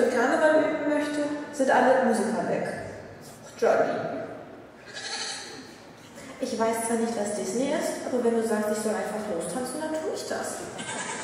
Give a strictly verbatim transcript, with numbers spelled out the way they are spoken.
für Karneval üben möchte, sind alle Musiker weg. Jolly. Ich weiß zwar nicht, was Disney ist, aber wenn du sagst, ich soll einfach lostanzen, dann tue ich das.